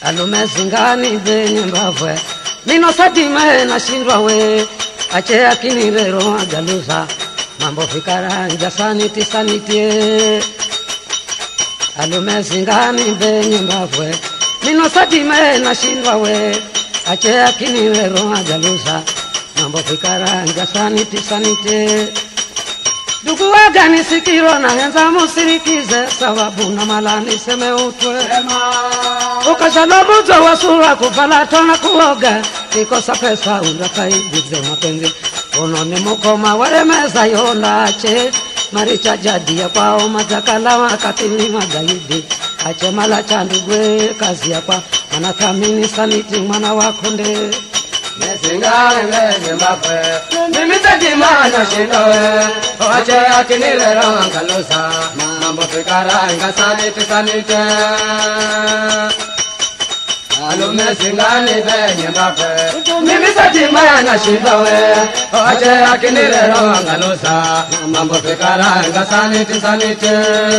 alume zingani zenye mbavwe mino satime na shindwa we ache akini rero agaluza mambo fikara njasaniti sanitie alume zingani zenye mbavwe mino satime na shindwa we ache akini rero agaluza mambo fikara njasaniti sanitie dugu waga nisikiro na henza musirikize sababu na malani seme utwe ukashalobuzo wa sura kupalato na kuoga kikosa pesa undakaibize mapenzi unoni mukoma waremeza yolache maricha jadi ya kwao matakala wakatili magaidi ache mala chandugwe kazi ya kwa manathamini saniti mwana wakonde Mesingane menye mbapwe Mimite mana shinowe Oache akinile ronga lusa Mambo fikara inga sanite Alume singane menye mbapwe Mimite mana shinowe Oache akinile ronga lusa Mambo fikara inga sanite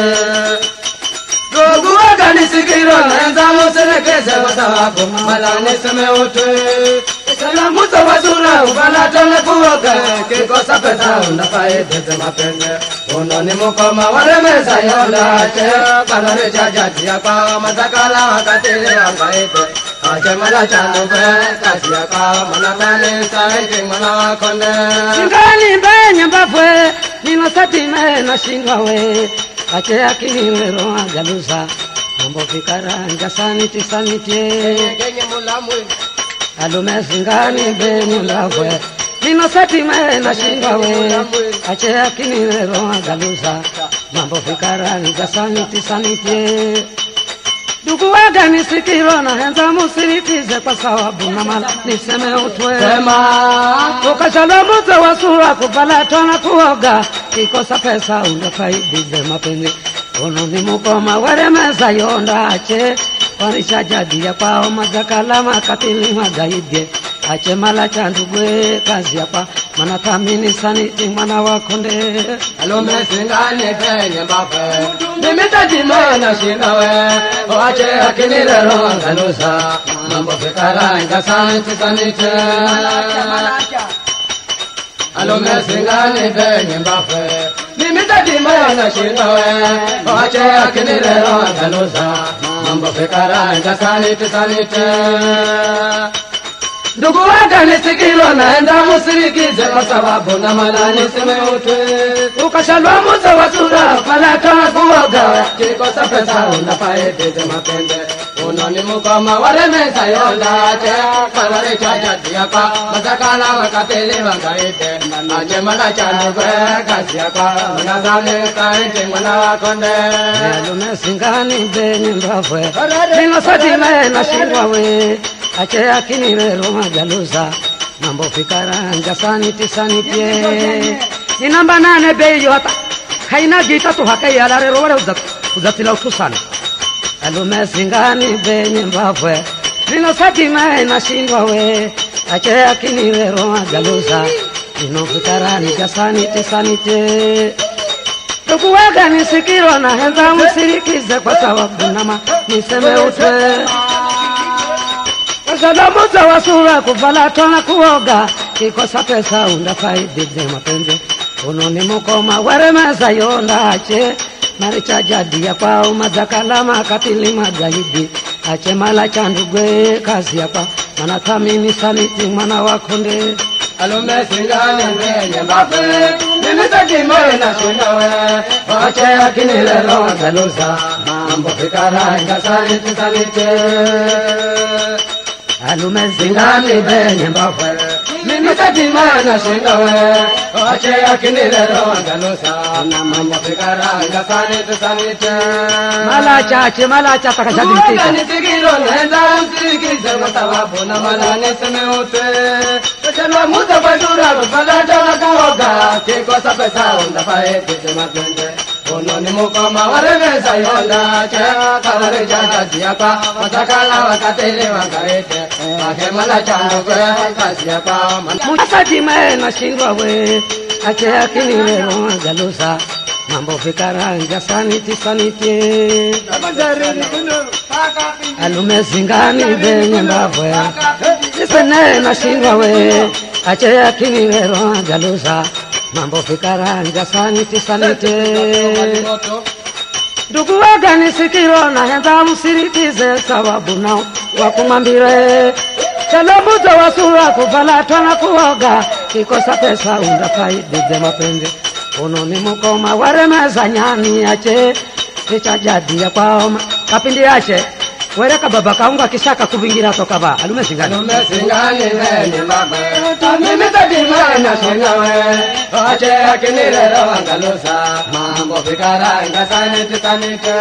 Dogu waga nisikiro na enza muserekeze wasawaku Malani seme utwe Salamuza wazura ubalata na kuoga kikosa pesa unafaideze mapende unoni mukoma waremeza yolache kalore chajati ya kwa mazakala wakatili wangaite ache mala chandupe kasi ya kwa manakane saiti mwana wakonde Singani mbenye mbapwe nino satime na shindwa we ache akinilero agaluza mambo fikara njasaniti Genye mulamwe alume zingani benye mbapwe nino satime na shindwa we ache akinilero agaluza mambo fikara njasaniti sanitie dugu waga nisikiro na henza musirikize kwa sababu na mala niseme utwe ukashalobuzo wa sura kupalato na kuoga kikosa pesa undakaibize mapenzi unoni mukoma waremeza yondache warisha jadi ya kwao mazakala makatili magaidi ache mala chandugwe kazi ya kwa manathamini saniti mwana wakonde alume singane penye mbapwe Mimite mana shinowe Oache akinile ronga lusa Mambo fikara inga sanite Alume singane penye mbapwe Mimite mana shinowe Oache akinile ronga lusa Mambo fikara inga sanite Ndugu waga nisikilo naenda musirikize kwa sababu na malani seme utwe ukashalwa muzo wa sura palato na kuoga kikosa pesa unafaideze mapende unoni mukoma waremeza yolache kalore chajati ya kwa mazakala wakatili wangaite ache mala chandupe kasi ya kwa manazane saiti mwana wakonde alume singani benye mbapwe nino satime na shindwa we ache akinilero magaluza mambo fikara njasaniti sanitie ni namba 8 bei hata haina gita tu hakai alarero wale uzatila utusana alume singani benye mbapwe nino satime na shindwa we ache akinilero magaluza nino fikara njasaniti sanite dugu waga nisikiro na henza musirikize kwa sababu nama niseme utwe Salamuza wa sura kupalato na kuoga kikosa pesa undafaidize mapenzi unoni mukoma waremeza yondache maricha jadi ya kwao mazakala makatili magaidi ache mala chandugwe kazi ya kwa manathamini saniti mwana wakonde alume singane menye mbapwe Mimite mana shinowe Oache akinile ronga lusa Mambo fikara inga sanite alume Singane benye mbapwe Mimite mana shinowe Oache akinile ronga lusa Mambo fikara inga sanite malacha takashadimtika Uga nisikiro nenda msirikize kwa sababu na malani seme utwe Kachalwa muza kwa sura kupalato na kuoga kikosa pesa undafaideze mapende unoni mukoma waremeza yondache kalore chajati ya kwa mazakala wakatili wangaite ache mala chandugwe kasi ya kwa satime na shindwa we ache akinilero magaluza mambo fikara njasaniti sanitie alume zingani benye mbavwe nisene na shindwa we ache akini rero jalusa mambo fikaranja saniti sanite ndugu wagani sikiro na henda msiritize sababu nao wakumambire chalamuza wasura kuvalatwa na kuoga kikosa pesa undafaidi mapenzi unoni mukoma waremeza nyani ache kicha jadi ya kwaoma kapindi ache wereka baba kaunga kishaka kuvingira toka ba alume singani ni baba mimi tadima na sinawe ache akinirero angalusa mambo fikaranga sanite sanite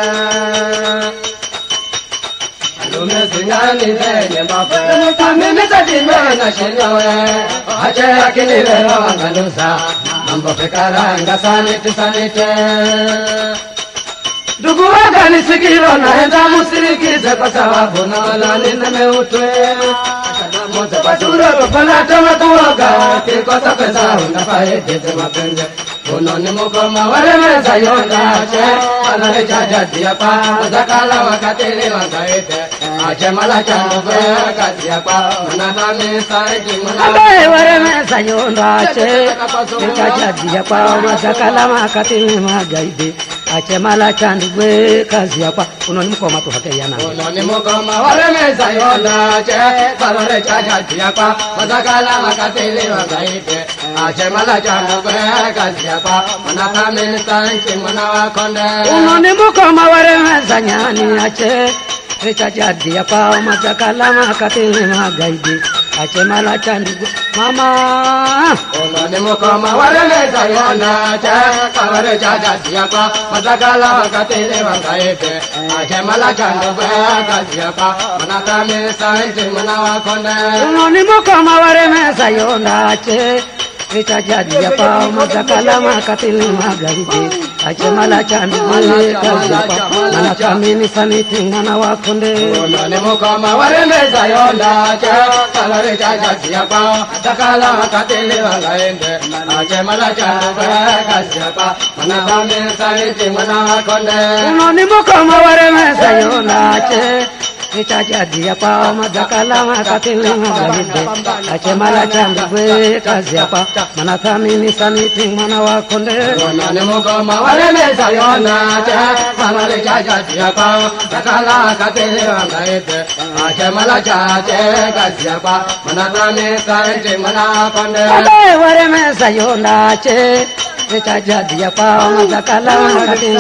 alume singani ni baba mimi tadima na sinawe ache akinirero angalusa mambo fikaranga sanite sanite ndugu wagani sikiro naenda musirikize kwa sababu naona nimeutwe moja kwa sura palata na kuoga kikosa pesa unafaidi mapenzi unoni mukoma waremeza yondache analecha hapa zakala wakati wangaite ache mala changu kazi hapa manana saidi mwana waremeza yondache kazi hapa zakala wakati wangaite ache mala chandu kazi hapa unoni mukoma tu hakeyana unoni mukoma waremeza yondache salore chaji hapa zakala wakati wangaite ache mala changu kazi hapa manathamini sanchi mwana wakonde unoni mukoma waremeza nyani ache richa jadi hapa mazakala makatili magaidi ache mala chandu mama unoni mukoma waremeza yondache salore chaji hapa mazakala wakatili wangaite ache mala chandu kazi hapa manathamini sanchi mwana wakonde unoni mukoma waremeza yondache richa jadi hapa mazakala makatili magaidi ache mala chandu kazi hapa manathamini saniti mwana wakonde unoni mukoma waremeza yondache salore chaji hapa zakala wakatili wangaite ache mala chandu kazi hapa manathamini saniti mwana wakonde unoni mukoma waremeza yondache richa jadi hapa mazakala makatili magaidi ache mala chandu kazi hapa manathamini saniti mwana wakonde unoni mukoma waremeza yondache salore chaji hapa zakala wakatili wangaite ache mala chache kazi hapa manathamini saniti mwana wakonde waremeza yondache richa jadi hapa mazakala makatili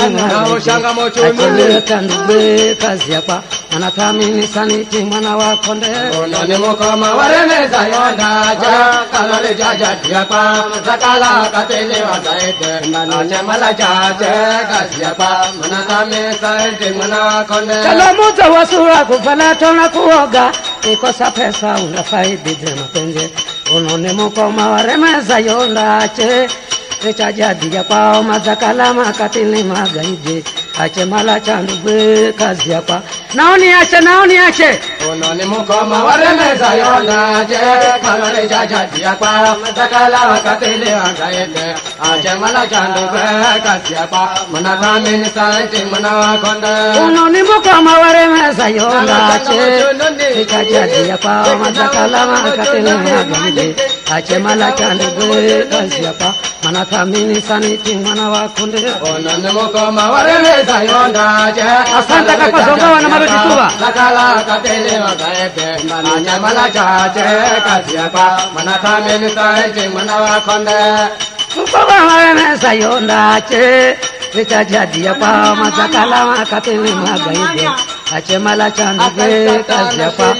magaidi ache kazi hapa manathamini saniti mwana wakonde unoni mukoma waremeza yondache salore chaji hapa zakala wakatili wangaite ache mala chache kazi hapa manathamini saniti mwana wakonde chalamuza wasura kuvalata na kuoga ikosa pesa unafaidi mapenzi unoni mukoma waremeza yondache richa jadi hapa mazakala makatili magaidi ache mala chandu kazi hapa naoni ache unoni mukoma waremeza yondache salore chaji hapa zakala wakatili wangaite ache mala chandu kazi hapa manathamini sanchi mwana wakonde unoni mukoma waremeza yondache richa jadi hapa mazakala makatili magaidi ache mala chandu kazi hapa manathamini saniti mwana wakonde unoni mukoma waremeza yondache asante kwa zongawa na marudi tuba zakala wakatili wangaite ache mala chache kazi hapa manathamini sanchi mwana wakonde mukoma waremeza yondache richa jadi hapa mazakala makatili magaidi ache mala chandu kazi hapa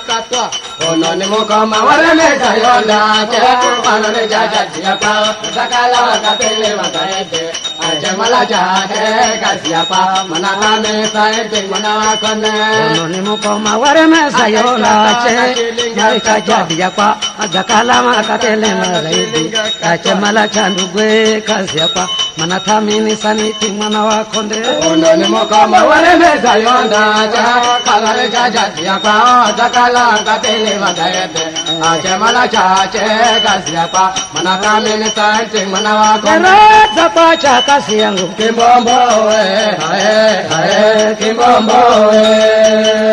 unoni mukoma waremeza yondache salore chaji hapa zakala wakatili wangaite ache mala chache kazi hapa manathamini sanchi mwana wakonde unoni mukoma waremeza yondache richa jadi hapa mazakala makatili magaidi ache mala chandu kazi hapa manathamini saniti mwana wakonde unoni mukoma waremeza yondache salore chaji hapa zakala wakatili wangaite ache mala chache kazi hapa manathamini sanchi mwana wakonde Neraza pacha kasi yangu kimbombo we hae hae kimbomboe